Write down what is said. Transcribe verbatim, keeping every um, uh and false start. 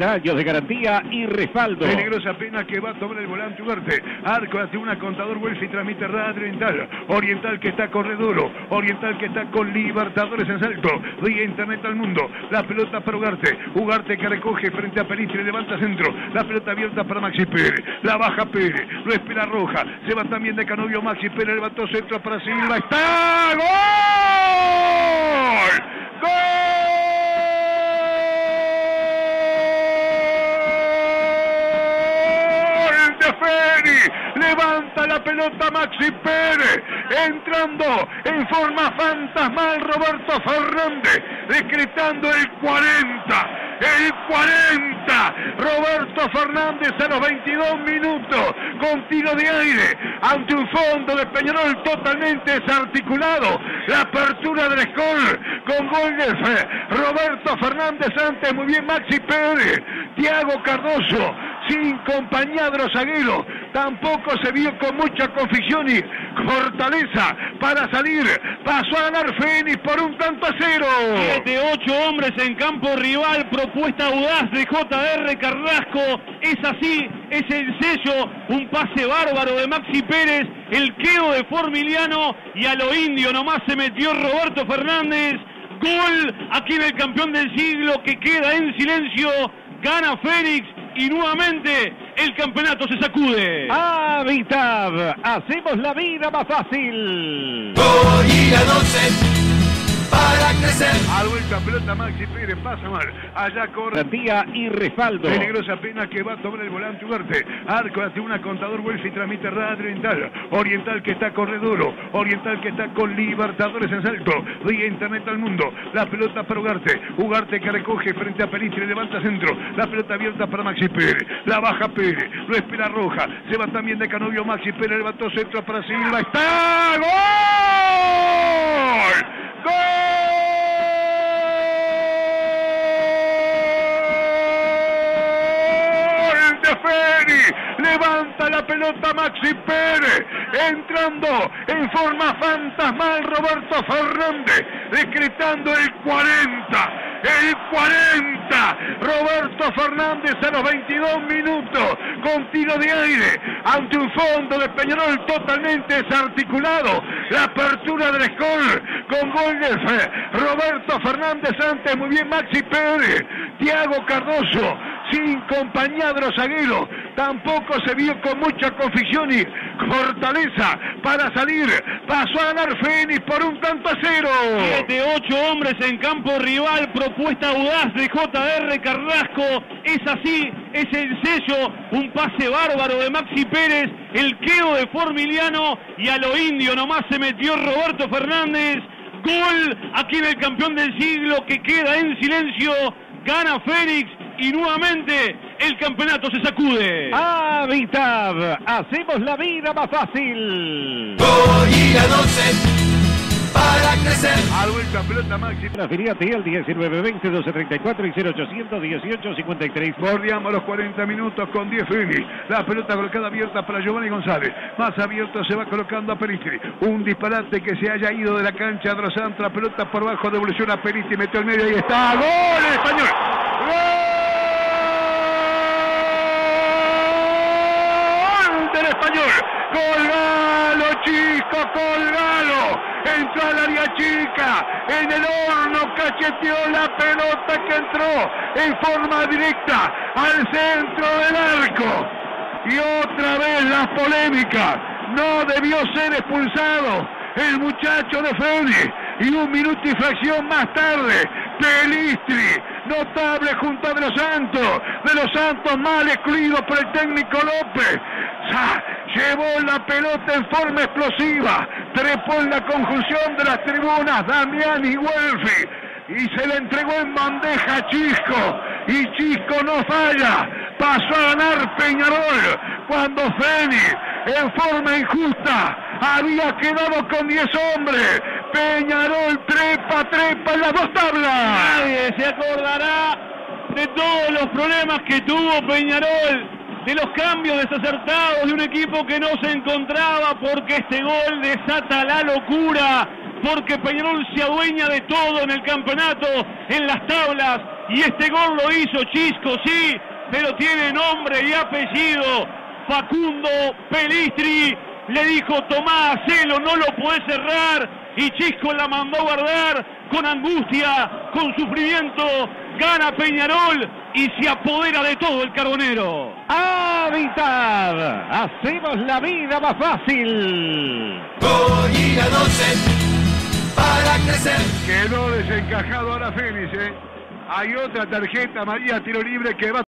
treinta años de garantía y respaldo. Peligrosa pena que va a tomar el volante Ugarte. Arco hace una contador Welfi, transmite Radio Oriental. Oriental que está corredoro. Oriental que está con Libertadores en salto. Vía internet al mundo. La pelota para Ugarte. Ugarte que recoge frente a Pelistri, levanta centro. La pelota abierta para Maxi Pérez. La baja Pérez. Lo espera Roja. Se va también de Canovio. Maxi Pérez levantó centro para Silva. ¡Está! ¡Gol! ¡Gol! Levanta la pelota Maxi Pérez, entrando en forma fantasmal Roberto Fernández, decretando el cuarenta, el cuarenta, Roberto Fernández a los veintidós minutos, con tiro de aire, ante un fondo de Peñarol totalmente desarticulado, la apertura del score, con gol de Roberto Fernández antes, muy bien Maxi Pérez, Thiago Cardoso, sin compañero zaguero, tampoco se vio con mucha convicción y fortaleza para salir, pasó a ganar Fénix por un tanto a cero. Siete, ocho hombres en campo rival, propuesta audaz de J R Carrasco, es así, es el sello, un pase bárbaro de Maxi Pérez, el quedo de Formiliano y a lo indio nomás se metió Roberto Fernández, gol aquí del campeón del siglo que queda en silencio, gana Fénix. Y nuevamente el campeonato se sacude. Habitat, hacemos la vida más fácil. Gorila doce para crecer. A vuelta pelota Maxi Pérez, pasa mal. Allá corre. Garantía y respaldo. Peligrosa pena que va a tomar el volante Ugarte. Arco hace una contador Welfi, transmite Radio Oriental. Oriental que está corredoro. Oriental que está con Libertadores en salto. Vía internet al mundo. La pelota para Ugarte. Ugarte que recoge frente a Pelistri, levanta centro. La pelota abierta para Maxi Pérez. La baja Pérez. Lo espera Roja. Se va también de Canovio. Maxi Pérez levantó centro para Silva. ¡Está! ¡Gol! ¡Gol! Fénix, levanta la pelota Maxi Pérez, entrando en forma fantasmal Roberto Fernández, decretando el cuarenta, el cuarenta, Roberto Fernández a los veintidós minutos, con tiro de aire, ante un fondo de Peñarol totalmente desarticulado, la apertura del score, con gol de Roberto Fernández antes, muy bien Maxi Pérez, Thiago Cardoso, sin compañero zaguero, tampoco se vio con mucha convicción y fortaleza para salir, pasó a ganar Fénix por un tanto a cero. Siete, ocho hombres en campo rival, propuesta audaz de J R Carrasco, es así, es el sello, un pase bárbaro de Maxi Pérez, el quedo de Formiliano y a lo indio nomás se metió Roberto Fernández, gol aquí del campeón del siglo que queda en silencio, gana Fénix. Y nuevamente el campeonato se sacude. Habitat, hacemos la vida más fácil. Gorila doce para crecer. A vuelta pelota Maxi. Afiliate al diecinueve veinte doce treinta y cuatro y cero ochocientos dieciocho cincuenta y tres. Bordeamos los cuarenta minutos con diez Fénix. La pelota colocada abierta para Giovanni González. Más abierto se va colocando a Pelistri. Un disparate que se haya ido de la cancha de los Santos. La pelota por bajo, devolución a Pelistri. Metió el medio y está. ¡Gol en Español! ¡Gol! Del Español, colgalo chico, colgalo, entró al área chica, en el horno cacheteó la pelota que entró en forma directa al centro del arco, y otra vez las polémicas, no debió ser expulsado el muchacho de Fénix, y un minuto y fracción más tarde, Pelistri, notable junto a De los Santos, De los Santos mal excluido por el técnico López, ¡sa! Llevó la pelota en forma explosiva, trepó en la conjunción de las tribunas Damián y Welfi, y se le entregó en bandeja a Chisco, y Chisco no falla, pasó a ganar Peñarol, cuando Fénix, en forma injusta, había quedado con diez hombres. Peñarol trepa, trepa en las dos tablas. Nadie se acordará de todos los problemas que tuvo Peñarol, de los cambios desacertados de un equipo que no se encontraba, porque este gol desata la locura, porque Peñarol se adueña de todo en el campeonato, en las tablas, Y este gol lo hizo Chisco, sí, pero tiene nombre y apellido. Facundo Pelistri le dijo: tomá, hacelo, no lo podés cerrar. Y Chisco la mandó a guardar con angustia, con sufrimiento. Gana Peñarol y se apodera de todo el Carbonero. Hábitat, hacemos la vida más fácil. Goñina doce para crecer. Quedó desencajado ahora Félix, ¿eh? Hay otra tarjeta, María, tiro libre que va.